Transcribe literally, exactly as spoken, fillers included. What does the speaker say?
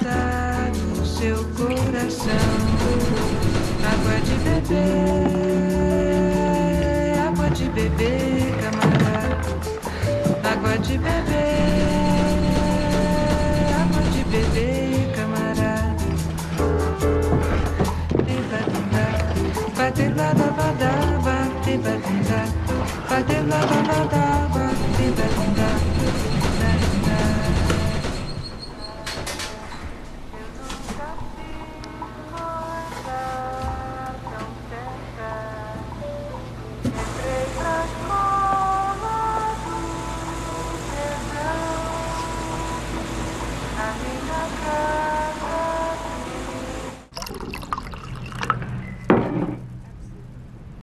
badar no seu coração. Água de beber, água de beber, camarada. Água de beber, água de beber, camarada. Bate lá, lá, lá, bate, badunda, bate lá, lá, lá, lá.